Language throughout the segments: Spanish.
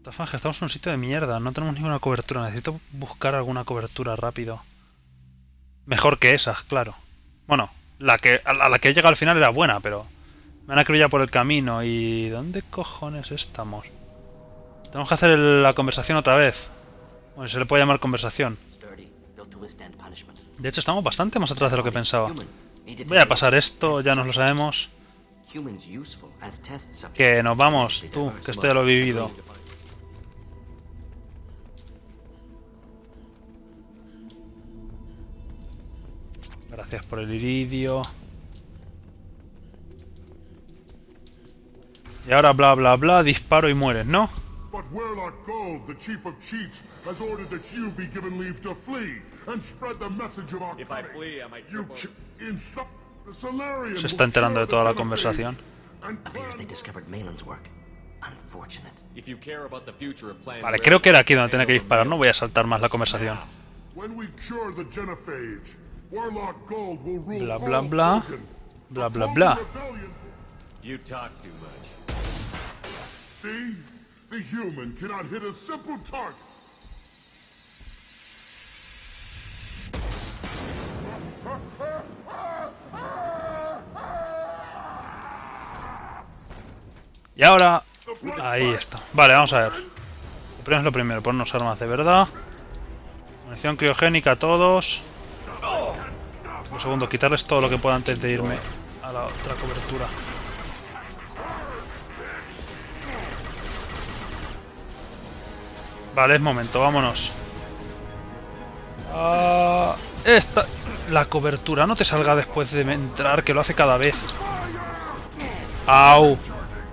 Tafanja, estamos en un sitio de mierda. No tenemos ninguna cobertura. Necesito buscar alguna cobertura rápido. Mejor que esas, claro. Bueno, a la que he llegado al final era buena, pero... Me han acribillado por el camino y... ¿Dónde cojones estamos? Tenemos que hacer la conversación otra vez. Bueno, se le puede llamar conversación. De hecho, estamos bastante más atrás de lo que pensaba. Voy a pasar esto, ya nos lo sabemos. Que nos vamos, tú, que esto ya lo he vivido. Gracias por el iridio. Y ahora bla bla bla, disparo y mueres, ¿no? But Warlock Gold, the chief of chiefs, has ordered that you be given leave to flee and spread the message of our If I flee, I might You Solarian Se está enterando de toda la conversación. Appears they discovered Malin's work. Unfortunate. If you care about the future of Plan Vale, creo que era aquí donde tenía que disparar. No voy a saltar más la conversación. When we cure the Genophage, Warlock Gold will rule Bla bla all bla. Krogan. Bla bla bla. You talk too much. See? The human cannot hit a simple target. Y ahora... Ahí está. Vale, vamos a ver. Lo primero es lo primero. Ponernos armas de verdad. Munición criogénica a todos. Lo segundo, quitarles todo lo que pueda antes de irme a la otra cobertura. Vale, es momento, vámonos. Esta... La cobertura, no te salga después de entrar, que lo hace cada vez. ¡Au!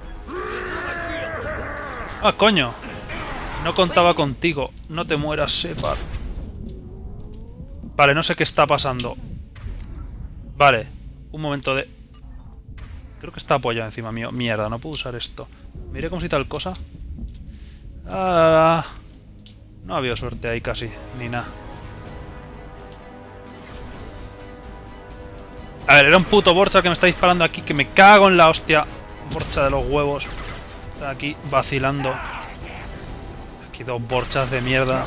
¡Ah, coño! No contaba contigo. No te mueras, Shepard. Vale, no sé qué está pasando. Vale, un momento de... Creo que está apoyado encima mío. Mierda, no puedo usar esto. Miré cómo si tal cosa. Ah, no había suerte ahí casi, ni nada. A ver, era un puto Borcha que me está disparando aquí, que me cago en la hostia. Borcha de los huevos. Está aquí vacilando. Aquí dos Borchas de mierda.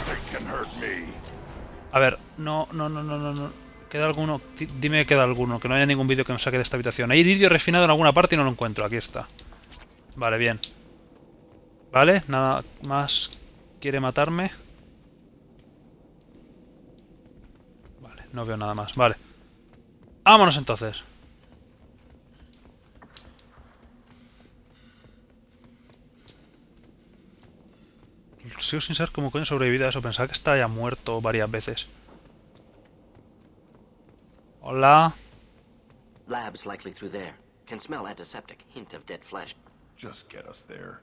A ver, no. ¿Queda alguno? Dime que queda alguno, que no haya ningún vídeo que me saque de esta habitación. Hay iridio refinado en alguna parte y no lo encuentro. Aquí está. Vale, bien. Vale, nada más quiere matarme. Vale, no veo nada más. Vale. Vámonos entonces. Sigo sin saber cómo coño he sobrevivido a eso. Pensaba que estaba ya muerto varias veces. Hola. Labs likely through there. Can smell antiseptic. Hint of dead flesh. Just get us there.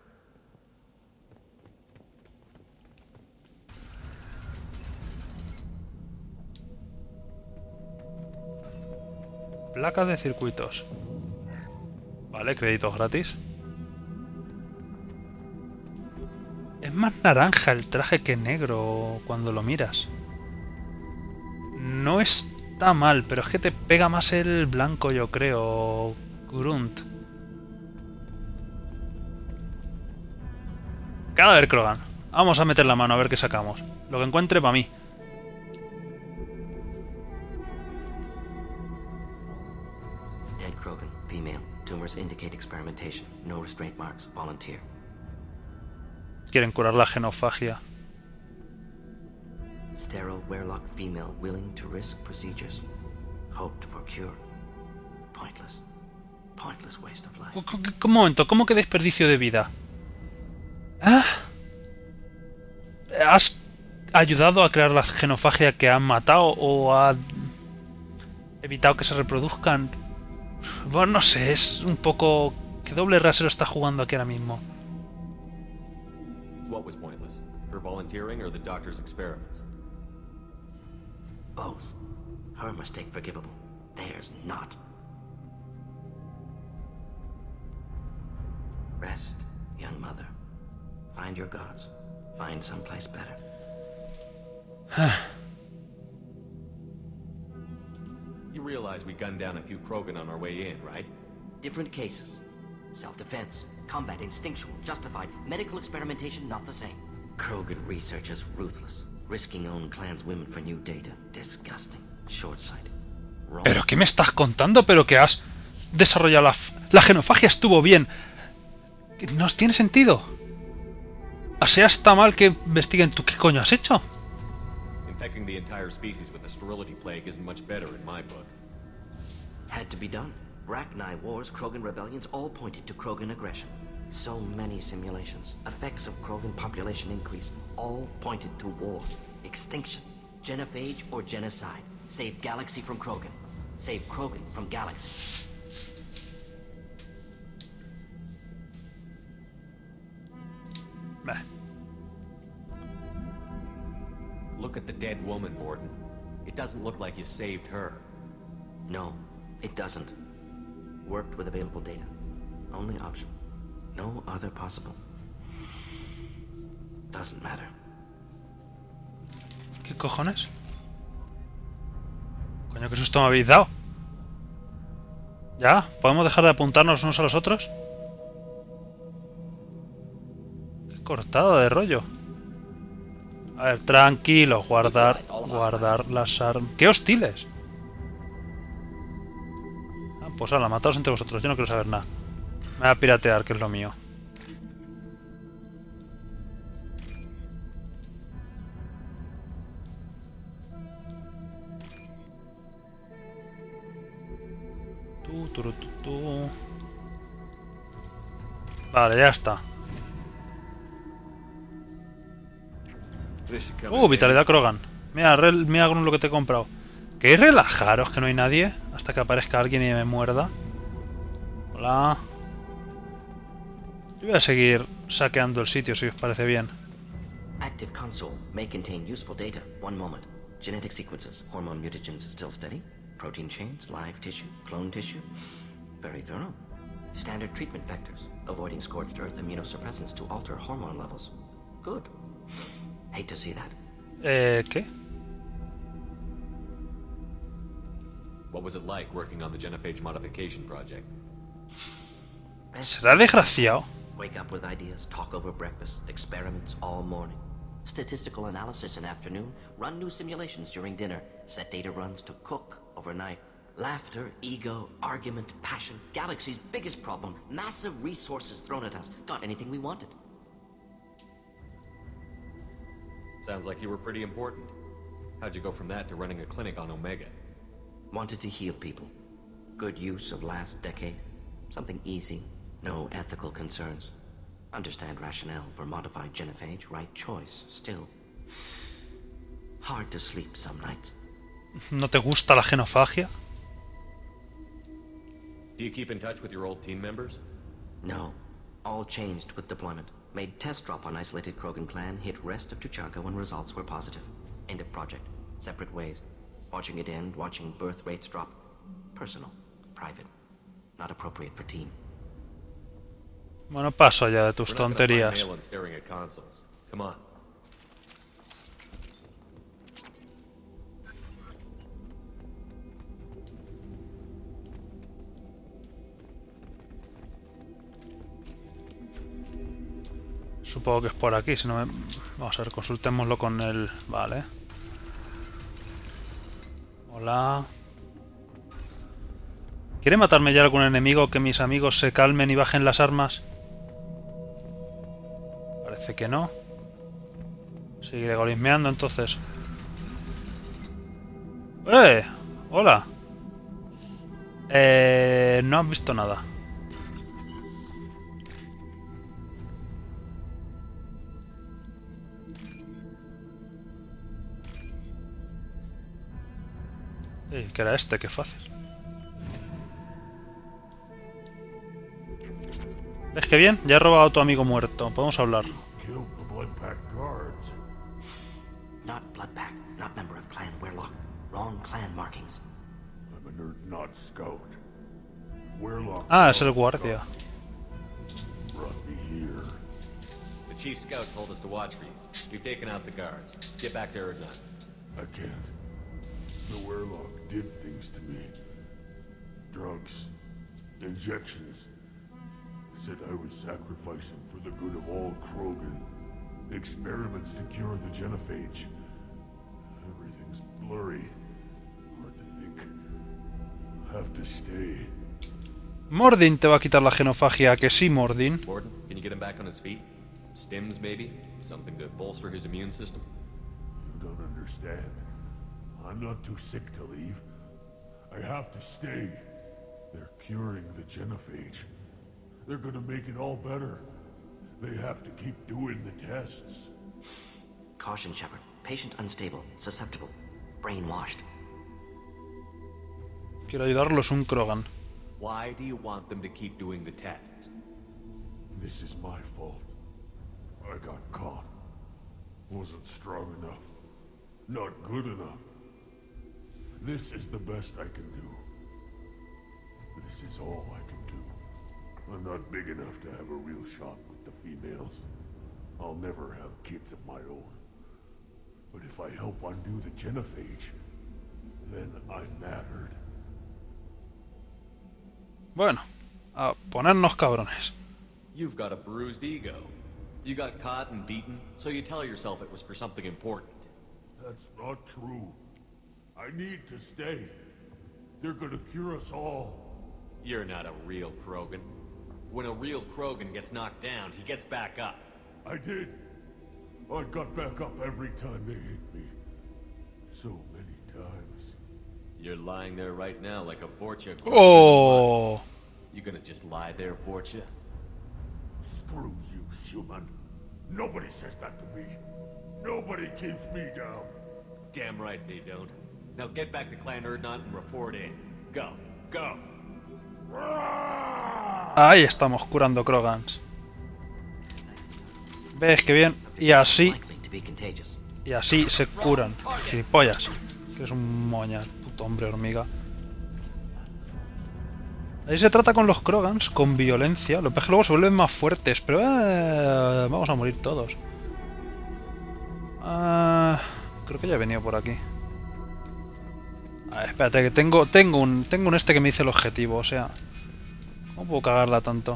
Placas de circuitos. Vale, créditos gratis. Es más naranja el traje que negro cuando lo miras. No está mal, pero es que te pega más el blanco, yo creo. Grunt. Cadáver Krogan. Vamos a meter la mano a ver qué sacamos. Lo que encuentre para mí. Dead Krogan, female. Tumors indicate experimentation. No restraint marks. Volunteer. Quieren curar la genofagia. Sterile Werlock female willing to risk procedures. Hoped for cure. Pointless. Pointless waste of life. Un momento, ¿cómo que desperdicio de vida? ¿Ah? ¿Has ayudado a crear la genofagia que han matado o ha evitado que se reproduzcan? Bueno, no sé, es un poco... ¿Qué doble rasero está jugando aquí ahora mismo? What was pointless? Her volunteering or the doctor's experiments? Both. Her mistake forgivable. Theirs not. Rest, young mother. Find your gods. Find someplace better. You realize we gunned down a few Krogan on our way in, right? Different cases. Self-defense. Combat instinctual, justified. Medical experimentation not the same. Krogan research is ruthless. Risking own clan's women for new data. Disgusting. Short-sighted. Wrong. ¿Pero qué me estás contando? ¿Pero que has desarrollado la genofagia estuvo bien? ¿No tiene sentido? O sea, está mal que investiguen tú. ¿Qué coño has hecho? Infecting the entire species with the sterility plague isn't much better in my book. Had to be done. Rachni wars, Krogan rebellions, all pointed to Krogan aggression. So many simulations. Effects of Krogan population increase, all pointed to war. Extinction. Genophage or genocide. Save galaxy from Krogan. Save Krogan from galaxy. Bah. Look at the dead woman, Mordin. It doesn't look like you saved her. No, it doesn't. Worked with available data. Only option. No other possible. Doesn't matter. ¿Qué cojones? Coño, qué susto me habéis dado. ¿Ya? ¿Podemos dejar de apuntarnos unos a los otros? Qué cortado de rollo. A ver, tranquilo, guardar las armas. ¡Qué hostiles! Ah, pues ala, mataos entre vosotros, yo no quiero saber nada. Me voy a piratear, que es lo mío. Vale, ya está. Vitalidad Krogan. Mira, mira con lo que te he comprado. ¿Queréis relajaros que no hay nadie? Hasta que aparezca alguien y me muerda. Hola. Yo voy a seguir saqueando el sitio si os parece bien. Active console may contain useful data. One moment. Genetic sequences. Hormone mutagens still steady. Protein chains, live tissue, clone tissue. Very thorough. Standard treatment vectors. Avoiding scorched earth immunosuppressants to alter hormone levels. Good. Hate to see that. ¿Qué? What was it like working on the genophage modification project? ¿Será desgraciado? Wake up with ideas, talk over breakfast, experiments all morning. Statistical analysis in afternoon, run new simulations during dinner, set data runs to cook overnight. Laughter, ego, argument, passion, galaxy's biggest problem, massive resources thrown at us. Got anything we wanted. Sounds like you were pretty important. How'd you go from that to running a clinic on Omega? Wanted to heal people. Good use of last decade. Something easy, no ethical concerns. Understand rationale for modified genophage, right choice, still. Hard to sleep some nights. ¿No te gusta la genofagia? Do you keep in touch with your old team members? No. All changed with deployment. Made test drop on isolated Krogan clan, hit rest of Tuchanka when results were positive. End of project. Separate ways. Watching it end, watching birth rates drop. Personal. Private. Not appropriate for team. Bueno, paso ya de tus tonterías. Come on. Supongo que es por aquí, si no me... Vamos a ver, consultémoslo con el... Vale. Hola. ¿Quiere matarme ya algún enemigo? Que mis amigos se calmen y bajen las armas. Parece que no. Sigue golismeando entonces. Hola. No han visto nada. Que era este, qué fácil. ¿Ves que bien? Ya he robado a tu amigo muerto. Podemos hablar. Not Bloodpack, not member of Clan Weirlock. Wrong clan markings. I'm a nerd, not scout. Weirlock. Ah, es el guardia. Brought me here. The chief scout told us to watch for you. We've taken out the guards. Get back to Erdogan. I can't. The Weirlock did things to me. Drugs. Injections. said I was sacrificing for the good of all Krogan. Experiments to cure the genophage. Everything's blurry. Hard to think. Have to stay. Mordin te va a quitar la genofagia, que sí, Mordin. Mordin, can you get him back on his feet? Stims, maybe? Something to bolster his immune system? You don't understand. I'm not too sick to leave. I have to stay. They're curing the genophage. They're gonna make it all better. They have to keep doing the tests. Caution, Shepard. Patient unstable, susceptible, brainwashed. Quiero ayudarlos, un Krogan. Why do you want them to keep doing the tests? This is my fault. I got caught. Wasn't strong enough. Not good enough. This is the best I can do. This is all I can do. I'm not big enough to have a real shot with the females. I'll never have kids of my own. But if I help undo the genophage, then I mattered. Bueno, a ponernos cabrones. You've got a bruised ego. You got caught and beaten, so you tell yourself it was for something important. That's not true. I need to stay. They're gonna cure us all. You're not a real Krogan. When a real Krogan gets knocked down, he gets back up. I did. I got back up every time they hit me. So many times. You're lying there right now like a Vorcha. Oh. You gonna just lie there, Vorcha? Screw you, human. Nobody says that to me. Nobody keeps me down. Damn right they don't. Now get back to Clan Urdnot and report in. Go. Go. Ahí estamos, curando Krogans. ¿Ves qué bien? Y así se curan. Gilipollas. Que es un moña, puto hombre hormiga. Ahí se trata con los Krogans, con violencia. Lo que es que luego se vuelven más fuertes, pero vamos a morir todos. Creo que ya he venido por aquí. Espérate, que tengo un este que me dice el objetivo, o sea... ¿Cómo puedo cagarla tanto?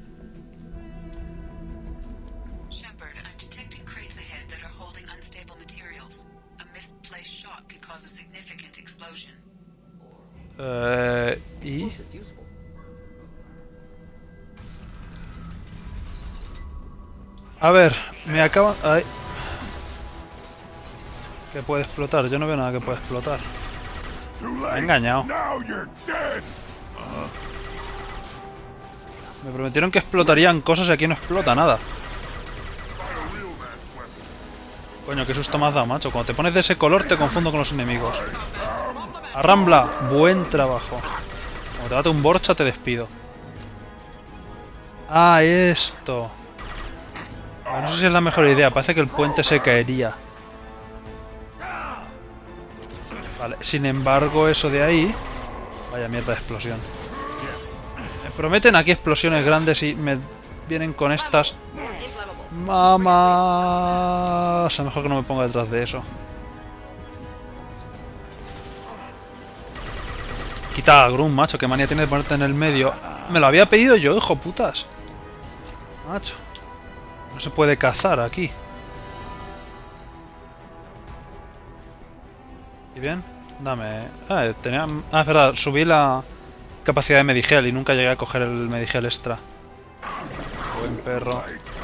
Shepard, I'm detecting crates ahead that are holding unstable materials. A misplaced shot could cause a significant explosion. ¿Y? A ver, me acaban... Ay. ¿Qué puede explotar? Yo no veo nada que pueda explotar. Me ha engañado. Me prometieron que explotarían cosas y aquí no explota nada. Coño, qué susto me has dado, macho. Cuando te pones de ese color te confundo con los enemigos. Arrambla, buen trabajo. Como te bate un Borcha te despido. Ah, esto. No sé si es la mejor idea. Parece que el puente se caería. Vale, sin embargo, eso de ahí... Vaya mierda de explosión. Me prometen aquí explosiones grandes y me vienen con estas... ¡Mamá! O sea, mejor que no me ponga detrás de eso. Quita a Grum, macho. Qué manía tiene de ponerte en el medio. Me lo había pedido yo, hijo putas. Macho. No se puede cazar aquí. ¿Y bien? Dame... tenía... es verdad, subí la capacidad de Medigel y nunca llegué a coger el Medigel extra. Buen perro.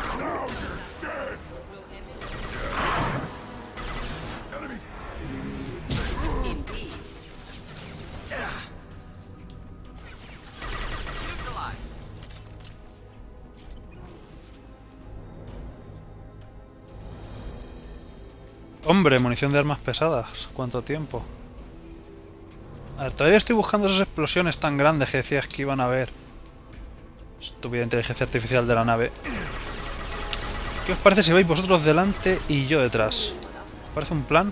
Hombre, munición de armas pesadas. ¿Cuánto tiempo? A ver, todavía estoy buscando esas explosiones tan grandes que decías que iban a haber. Estúpida inteligencia artificial de la nave. ¿Qué os parece si vais vosotros delante y yo detrás? ¿Os parece un plan?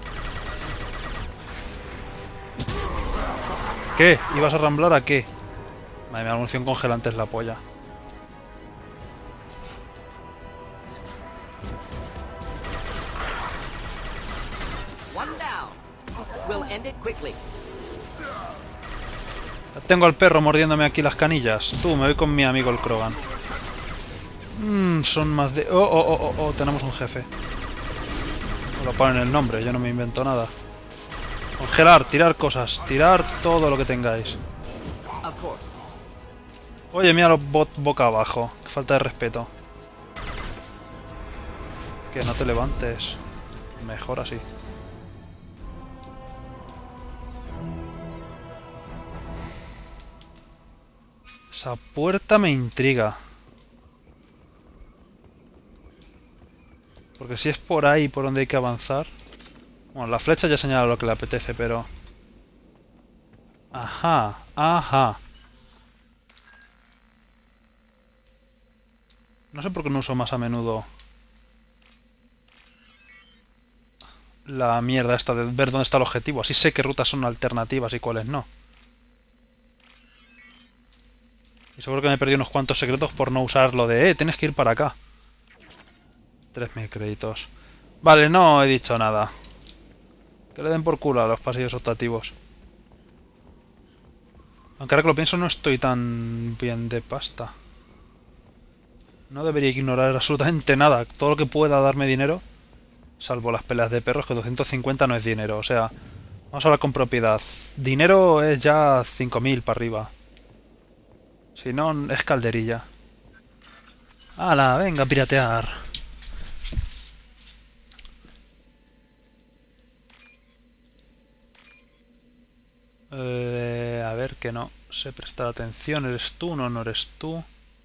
¿Qué? ¿Ibas a ramblar a qué? Madre mía, la munición congelante es la polla. Tengo al perro mordiéndome aquí las canillas. Tú, me voy con mi amigo el Krogan. Son más de... Oh, tenemos un jefe. Me lo ponen el nombre, yo no me invento nada. Congelar, tirar cosas, tirar todo lo que tengáis. Oye, mira los bots boca abajo. Qué falta de respeto. Que no te levantes. Mejor así. Esa puerta me intriga. Porque si es por ahí por donde hay que avanzar... Bueno, la flecha ya señala lo que le apetece, pero... Ajá, ajá. No sé por qué no uso más a menudo... la mierda esta de ver dónde está el objetivo. Así sé qué rutas son alternativas y cuáles no. Y seguro que me he perdido unos cuantos secretos por no usar lo de... tienes que ir para acá. 3000 créditos. Vale, no he dicho nada. Que le den por culo a los pasillos optativos. Aunque ahora que lo pienso no estoy tan bien de pasta. No debería ignorar absolutamente nada. Todo lo que pueda darme dinero... Salvo las peleas de perros, que 250 no es dinero. O sea, vamos a hablar con propiedad. Dinero es ya 5000 para arriba. Si no, es calderilla. ¡Hala! Venga, a piratear. A ver, que no sé prestar atención. ¿Eres tú? No eres tú.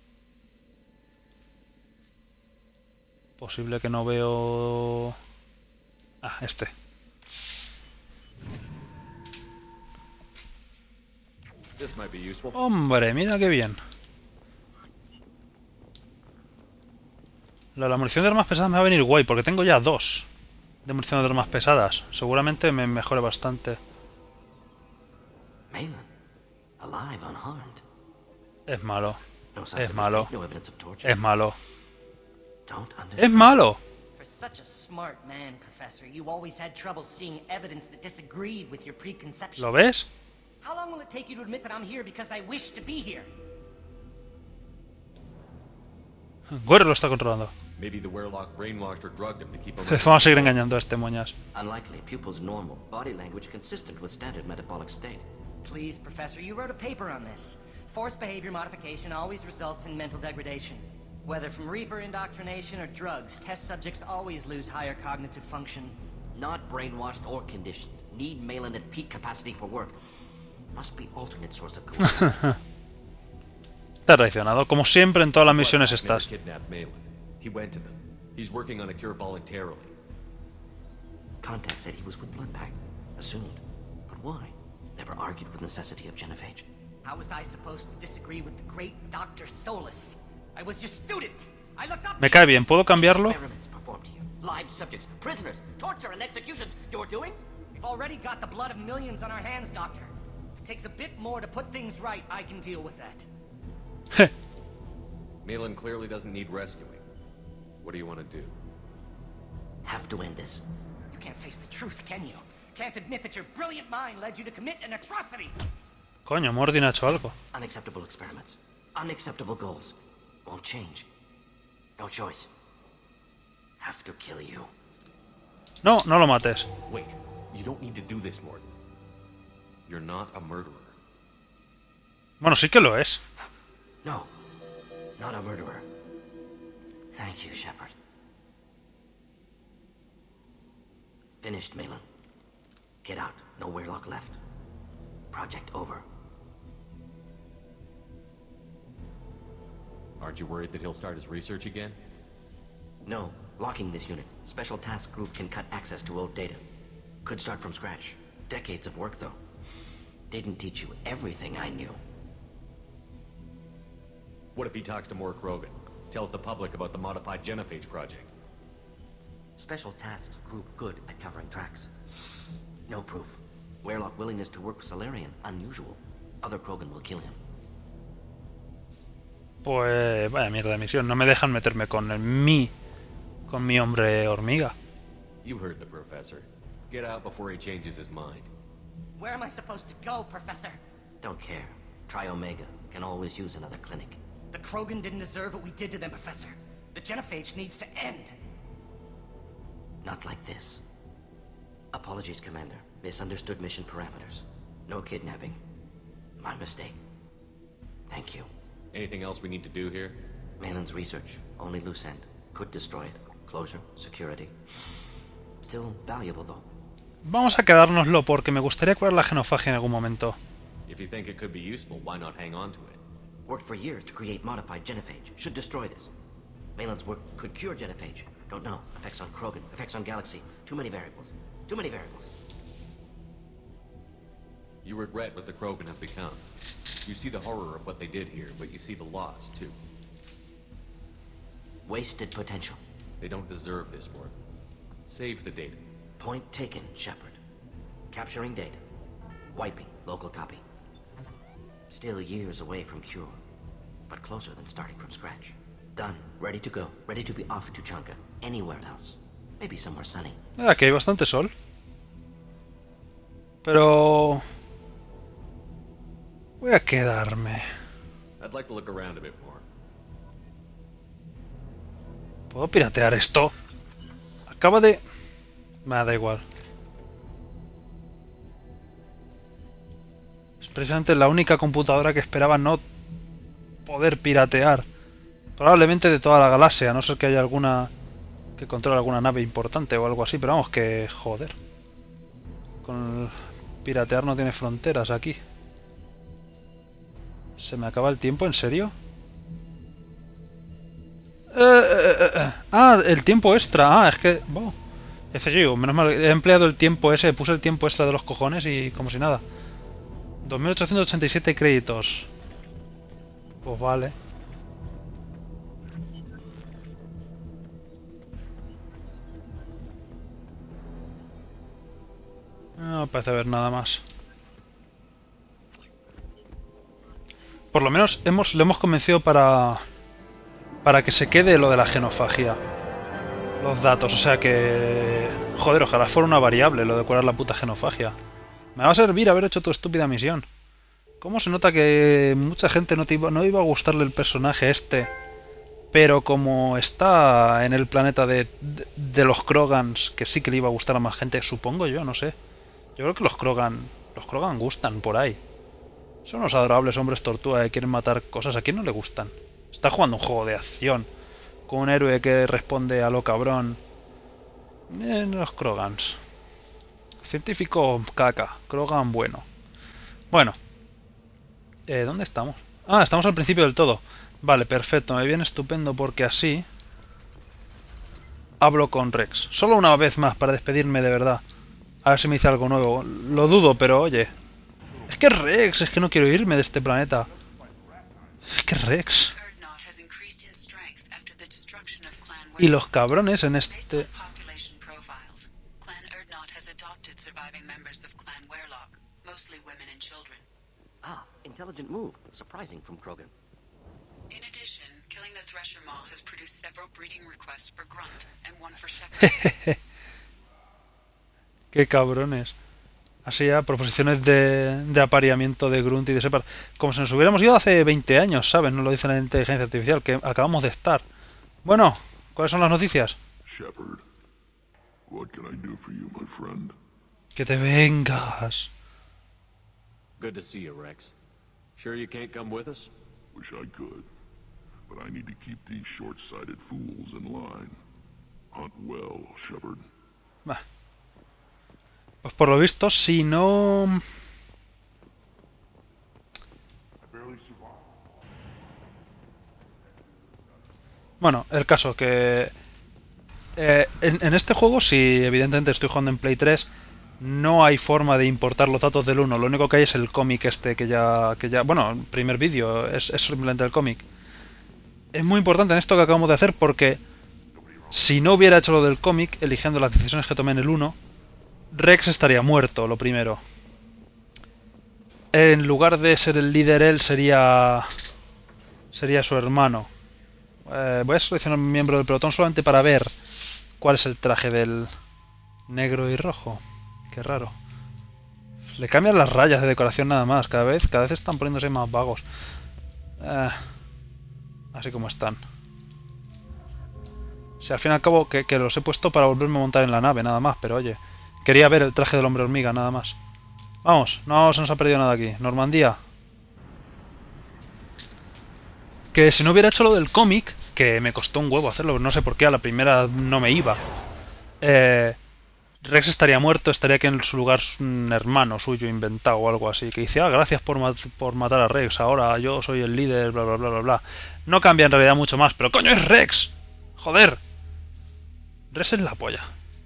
Posible que no veo... Ah, este. Hombre, mira qué bien. La munición de armas pesadas me va a venir guay, porque tengo ya 2 de munición de armas pesadas. Seguramente me mejore bastante. Malin, alive, unharmed. Es malo. No signs Es of malo. escape, no evidence of torture. Es malo. Don't Es understand. malo. For such a smart man, Professor, you always had trouble seeing evidence that disagreed with your preconceptions. ¿Lo ves? How long will it take you to admit that I'm here because I wish to be here? Guerrero lo está controlando. Maybe the Werlock brainwashed or drugged him to keep him. Vamos a seguir engañando a este moñas. Unlikely. Pupil's normal. Body language consistent with standard metabolic state. Please, Professor, you wrote a paper on this. Forced behavior modification always results in mental degradation. Whether from Reaper indoctrination or drugs, test subjects always lose higher cognitive function. Not brainwashed or conditioned. Need Malin at peak capacity for work. Must be alternate source of coercion. Está traicionado, como siempre en todas las misiones Never estas. kidnapped Malin. He went to them. He's working on a cure voluntarily. Contact said he was with Bloodpack. Assumed. But why? Never argued with necessity of genophage. How was I supposed to disagree with the great Dr. Solus? I was your student. I looked up. Me cae bien, ¿puedo cambiarlo? Experiments performed here. Live subjects, prisoners, torture and executions. You're doing? We've already got the blood of millions on our hands, Doctor. If it takes a bit more to put things right, I can deal with that. Malin clearly doesn't need rescuing. What do you want to do? Have to end this. You can't face the truth, can you? Can't admit that your brilliant mind led you to commit an atrocity. Coño, Mordin ha hecho algo. Unacceptable experiments. Unacceptable goals. Won't change. No choice. Have to kill you. No, no lo mates. Wait, you don't need to do this, Morton. You're not a murderer. Bueno, sí que lo es. No. Not a murderer. Thank you, Shepard. Finished, Malin. Get out. No Werlock left. Project over. Aren't you worried that he'll start his research again? No. Locking this unit. Special task group can cut access to old data. Could start from scratch. Decades of work, though. Didn't teach you everything I knew. What if he talks to Mork Rogan? Tells the public about the modified genophage project? Special tasks group good at covering tracks. No proof. Werlock willingness to work with Salarian, unusual. Other Krogan will kill him. Pues vaya mierda de misión. No me dejan meterme con mi hombre hormiga. You heard the professor. Get out before he changes his mind. Where am I supposed to go, Professor? Don't care. Try Omega. Can always use another clinic. The Krogan didn't deserve what we did to them, Professor. The genophage needs to end. Not like this. Apologies, Commander. Misunderstood mission parameters. No kidnapping. My mistake. Thank you. Anything else we need to do here? Malin's research. Only loose end. Could destroy it. Closure. Security. Still valuable, though. Vamos a quedárnoslo porque me gustaría curar la genofagia en algún momento. If you think it could be useful, why not hang on to it? Worked for years to create modified genophage. Should destroy this. Malin's work could cure genophage. Don't know. Effects on Krogan. Effects on Galaxy. Too many variables. Too many variables. You regret what the Krogan have become. You see the horror of what they did here, but you see the loss, too. Wasted potential. They don't deserve this, Morton. Save the data. Point taken, Shepard. Capturing data. Wiping local copy. Still years away from cure, but closer than starting from scratch. Done. Ready to go. Ready to be off to Chanka. Anywhere else. Maybe somewhere sunny. Aquí hay bastante sol. Pero... voy a quedarme. I'd like to look around a bit more. ¿Puedo piratear esto? Acaba de... me da igual. Es precisamente la única computadora que esperaba no poder piratear. Probablemente de toda la galaxia, a no ser que haya alguna que controle alguna nave importante o algo así. Pero vamos, que joder. Con el piratear no tiene fronteras aquí. ¿Se me acaba el tiempo? ¿En serio? Ah, el tiempo extra. Ah, es que... wow. FGU, menos mal, he empleado el tiempo ese, puse el tiempo extra de los cojones y como si nada. 2887 créditos. Pues vale. No parece haber nada más. Por lo menos le hemos convencido para que se quede lo de la genofagia. Los datos, o sea que... joder, ojalá fuera una variable lo de curar la puta genofagia. Me va a servir haber hecho tu estúpida misión. ¿Cómo se nota que mucha gente no iba a gustarle el personaje este? Pero como está en el planeta de los Krogans, que sí que le iba a gustar a más gente, supongo yo, no sé. Yo creo que los Krogan gustan por ahí. Son unos adorables hombres tortuga que quieren matar cosas. ¿A quién no le gustan? Está jugando un juego de acción con un héroe que responde a lo cabrón. Los Krogans. Científico caca. Krogan bueno. Bueno. ¿Dónde estamos? Ah, estamos al principio del todo. Vale, perfecto. Me viene estupendo porque así... hablo con Rex. Solo una vez más para despedirme de verdad. A ver si me dice algo nuevo. Lo dudo, pero oye... es que Rex, es que no quiero irme de este planeta. Es que Rex... y los cabrones en este... Ah, intelligent move. Surprising from Krogan. In addition, killing the Thresher Maw has produced several breeding requests for Grunt and one for Shepard. Qué cabrones. Así ya, proposiciones de apareamiento de Grunt y de Shepard. Como si nos hubiéramos ido hace 20 años, ¿sabes? No lo dice la inteligencia artificial, que acabamos de estar. Bueno, ¿cuáles son las noticias? Shepard, what can I do for you, my friend? Que te vengas. Good to see you, Rex. Sure you can't come with us? Wish I could, but I need to keep these short-sighted fools in line. Hunt well, Shepard. Bah. Pues por lo visto, si no... bueno, el caso que... en este juego, si evidentemente estoy jugando en Play 3, no hay forma de importar los datos del 1. Lo único que hay es el cómic este que ya... bueno, el primer vídeo es simplemente el cómic. Es muy importante en esto que acabamos de hacer porque si no hubiera hecho lo del cómic, eligiendo las decisiones que tomé en el 1, Rex estaría muerto, lo primero. En lugar de ser el líder él, sería su hermano. Voy a seleccionar un miembro del pelotón solamente para ver cuál es el traje del negro y rojo. Qué raro. Le cambian las rayas de decoración nada más. Cada vez están poniéndose más vagos. Así como están. O sea, al fin y al cabo que los he puesto para volverme a montar en la nave, nada más. Pero oye, quería ver el traje del hombre hormiga, nada más. Vamos, no se nos ha perdido nada aquí. Normandía. Que si no hubiera hecho lo del cómic, que me costó un huevo hacerlo, no sé por qué a la primera no me iba. Rex estaría muerto, estaría aquí en su lugar un hermano suyo inventado o algo así. Que dice, ah, gracias por matar a Rex, ahora yo soy el líder, bla bla bla bla bla. No cambia en realidad mucho más, pero coño es Rex. Joder. Rex es la polla.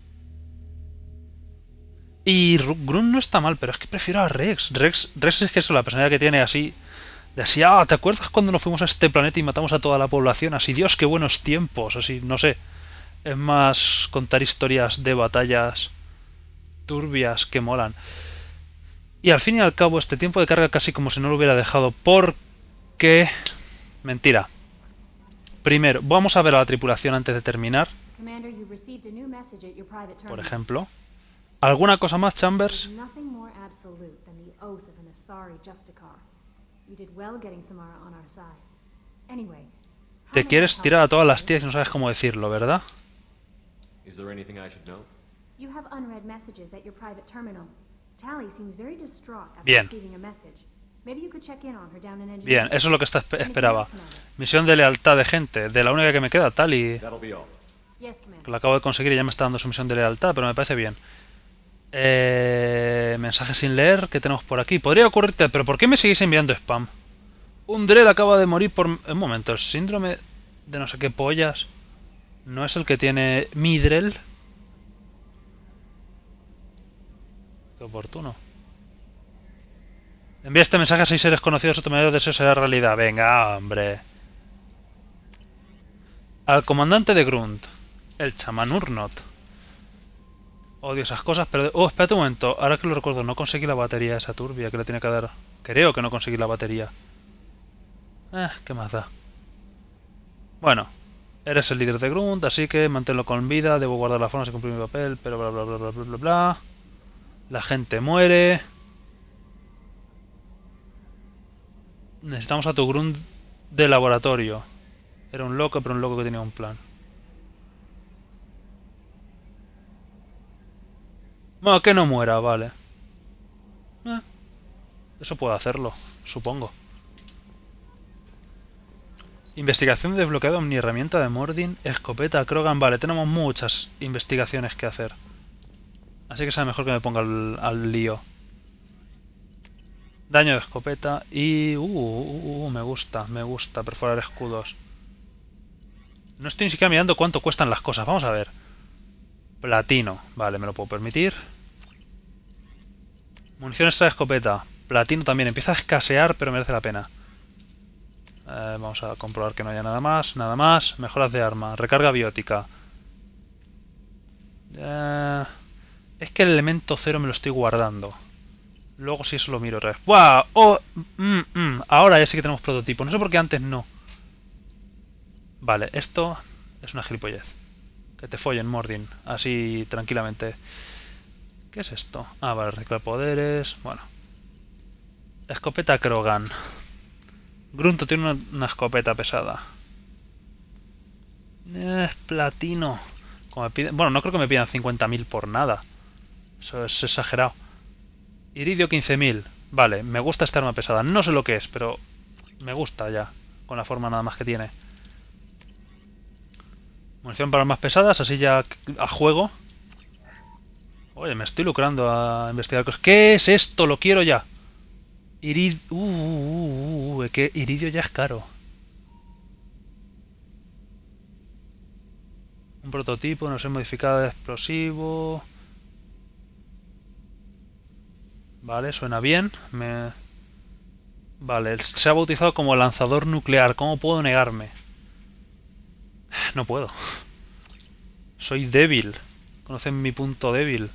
Y Grunt no está mal, pero es que prefiero a Rex. Rex es que es la personalidad que tiene así... De así, ah, ¿te acuerdas cuando nos fuimos a este planeta y matamos a toda la población? Así, Dios, qué buenos tiempos. Así, no sé. Es más contar historias de batallas turbias que molan. Y al fin y al cabo, este tiempo de carga casi como si no lo hubiera dejado. Porque... Mentira. Primero, vamos a ver a la tripulación antes de terminar. Por ejemplo. ¿Alguna cosa más, Chambers? Te quieres tirar a todas las tías y no sabes cómo decirlo, ¿verdad? Bien. Bien, eso es lo que esperaba. Misión de lealtad de gente, de la única que me queda, Tali. Que la acabo de conseguir y ya me está dando su misión de lealtad, pero me parece bien. Mensaje sin leer, ¿qué tenemos por aquí? Podría ocurrirte, pero ¿por qué me seguís enviando spam? Un Drell acaba de morir por... Un momento, el síndrome de no sé qué pollas ¿no es el que tiene Midrell? Qué oportuno. Envía este mensaje a 6 seres conocidos, tu mayor deseo será realidad. Venga, hombre. Al comandante de Grunt, el chamán Urnot. Odio esas cosas, pero... Oh, espérate un momento. Ahora que lo recuerdo, no conseguí la batería a esa turbia que le tiene que dar. Creo que no conseguí la batería. ¿Qué más da? Bueno, eres el líder de Grunt, así que manténlo con vida. Debo guardar la forma sin cumplir mi papel, pero bla bla bla bla bla bla bla. La gente muere. Necesitamos a tu Grunt de laboratorio. Era un loco, pero un loco que tenía un plan. Bueno, que no muera, vale. Eso puedo hacerlo, supongo. Investigación de desbloqueado, omniherramienta de Mordin, escopeta, Krogan. Vale, tenemos muchas investigaciones que hacer. Así que será mejor que me ponga al lío. Daño de escopeta y... me gusta perforar escudos. No estoy ni siquiera mirando cuánto cuestan las cosas. Vamos a ver. Platino. Vale, me lo puedo permitir. Munición extra de escopeta. Platino también. Empieza a escasear, pero merece la pena. Vamos a comprobar que no haya nada más. Nada más. Mejoras de arma. Recarga biótica. Es que el elemento cero me lo estoy guardando. Luego si eso lo miro otra vez. ¡Wow! Oh, ahora ya sí que tenemos prototipo. No sé por qué antes no. Vale, esto es una gilipollez. Que te follen, Mordin. Así, tranquilamente. ¿Qué es esto? Ah, vale, reciclar poderes. Bueno. Escopeta Krogan. Grunto tiene una escopeta pesada. Platino. Como me piden... Bueno, no creo que me pidan 50.000 por nada. Eso es exagerado. Iridio 15.000. Vale, me gusta esta arma pesada. No sé lo que es, pero me gusta ya. Con la forma nada más que tiene. Munición para armas pesadas, así ya a juego. Oye, me estoy lucrando a investigar cosas. ¿Qué es esto? Lo quiero ya. Que iridio ya es caro. Un prototipo, no sé, modificado de explosivo. Vale, suena bien. Vale, se ha bautizado como lanzador nuclear. ¿Cómo puedo negarme? No puedo. Soy débil. Conocen mi punto débil.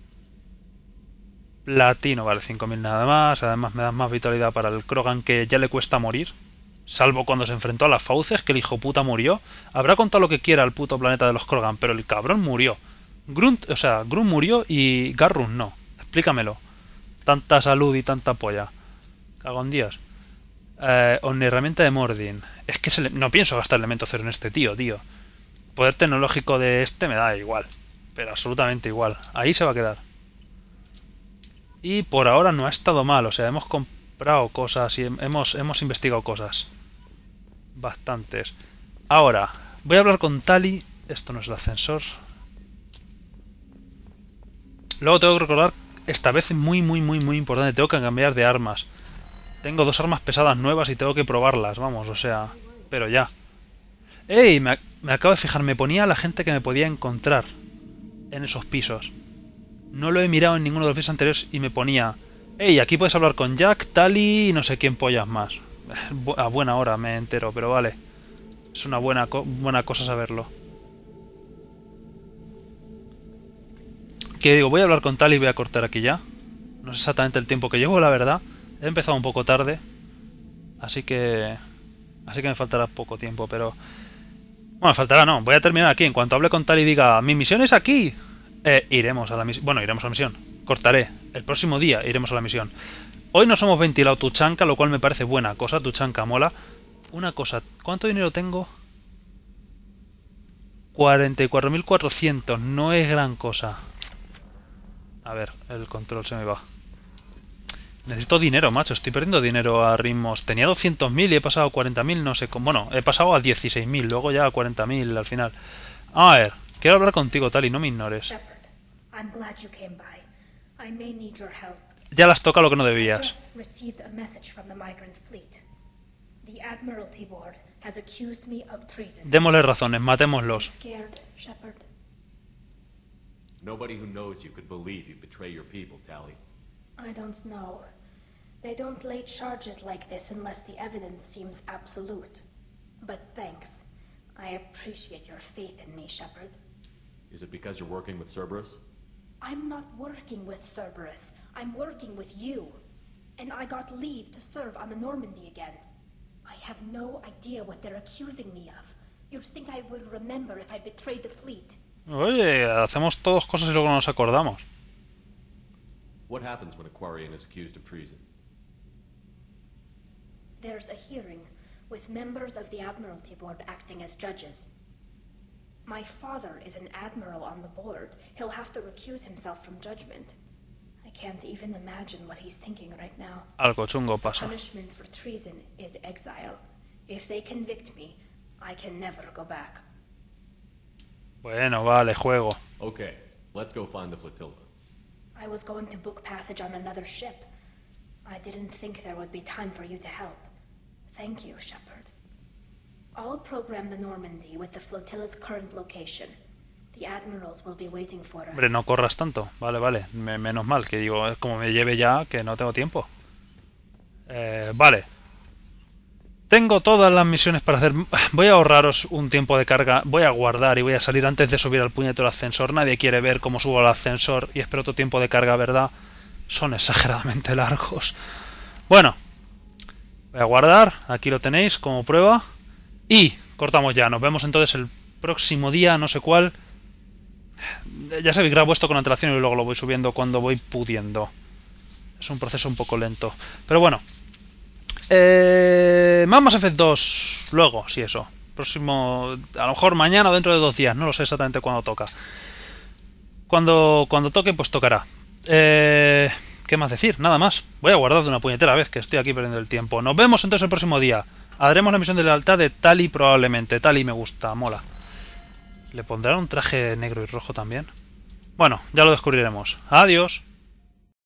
Platino, vale, 5.000 nada más. Además me da más vitalidad para el Krogan, que ya le cuesta morir. Salvo cuando se enfrentó a las fauces, que el hijo puta murió. Habrá contado lo que quiera al puto planeta de los Krogan, pero el cabrón murió. Grunt murió y Garrun no. Explícamelo. Tanta salud y tanta polla. Cago en Dios. Omniherramienta de Mordin. Es que no pienso gastar elemento cero en este tío. Poder tecnológico de este me da igual. Pero absolutamente igual. Ahí se va a quedar. Y por ahora no ha estado mal. O sea, hemos comprado cosas y hemos investigado cosas. Bastantes. Ahora, voy a hablar con Tali. Esto no es el ascensor. Luego tengo que recordar, esta vez muy importante, tengo que cambiar de armas. Tengo 2 armas pesadas nuevas y tengo que probarlas, vamos, o sea, pero ya. ¡Ey! Me acabo de fijar, me ponía la gente que me podía encontrar en esos pisos. No lo he mirado en ninguno de los pisos anteriores y me ponía... ¡Ey! Aquí puedes hablar con Jack, Tali y no sé quién pollas más. A buena hora me entero, pero vale. Es una buena cosa saberlo. Que digo, voy a hablar con Tali y voy a cortar aquí ya. No sé exactamente el tiempo que llevo, la verdad. He empezado un poco tarde. Así que me faltará poco tiempo, pero... Bueno, faltará no. Voy a terminar aquí. En cuanto hable con Tali y diga, mi misión es aquí. Iremos a la misión. Bueno, iremos a la misión. Cortaré. El próximo día iremos a la misión. Hoy nos hemos ventilado Tuchanka, lo cual me parece buena cosa. Tuchanka mola. Una cosa, ¿cuánto dinero tengo? 44.400. No es gran cosa. A ver, el control se me va. Necesito dinero, macho. Estoy perdiendo dinero a ritmos. Tenía 200.000 y he pasado a 40.000, no sé cómo. Bueno, he pasado a 16.000, luego ya a 40.000 al final. A ver, quiero hablar contigo, Tali, no me ignores. Shepard, I'm glad you came by. I may need your help. Ya las toca lo que no debías. Received a message from the migrant fleet. The Admiralty Board has accused me of treason. Démosle razones, matémoslos. Scared, Shepard. Nobody who knows you could believe you betray your people, Tali. I don't know. They don't lay charges like this unless the evidence seems absolute. But thanks. I appreciate your faith in me, Shepard. Is it because you're working with Cerberus? I'm not working with Cerberus. I'm working with you. And I got leave to serve on the Normandy again. I have no idea what they're accusing me of. You'd think I would remember if I betrayed the fleet. Oye, hacemos todos cosas y luego no nos acordamos. What happens when a Quarian is accused of treason? There's a hearing, with members of the Admiralty Board acting as judges. My father is an admiral on the board. He'll have to recuse himself from judgment. I can't even imagine what he's thinking right now. Algo chungo pasa. Punishment for treason is exile. If they convict me, I can never go back. Bueno, vale, juego. Okay, let's go find the flotilla. I was going to book passage on another ship. I didn't think there would be time for you to help. Thank you, Shepard. I'll program the Normandy with the flotilla's current location. The admirals will be waiting for us. Hombre, no corras tanto. Vale, vale. Menos mal, que digo, es como me lleve ya, que no tengo tiempo. Vale. Tengo todas las misiones para hacer... Voy a ahorraros un tiempo de carga. Voy a guardar y voy a salir antes de subir al puñetero ascensor. Nadie quiere ver cómo subo al ascensor y espero otro tiempo de carga, ¿verdad? Son exageradamente largos. Bueno. Voy a guardar. Aquí lo tenéis como prueba. Y cortamos ya. Nos vemos entonces el próximo día, no sé cuál. Ya sabéis, grabo esto con antelación y luego lo voy subiendo cuando voy pudiendo. Es un proceso un poco lento. Pero bueno. Mass Effect 2. Luego, sí, eso. Próximo. A lo mejor mañana o dentro de 2 días. No lo sé exactamente cuándo toca. Cuando toque, pues tocará. ¿Qué más decir? Nada más. Voy a guardar de una puñetera vez que estoy aquí perdiendo el tiempo. Nos vemos entonces el próximo día. Haremos la misión de lealtad de Tali probablemente. Tali me gusta, mola. ¿Le pondrán un traje negro y rojo también? Bueno, ya lo descubriremos. Adiós.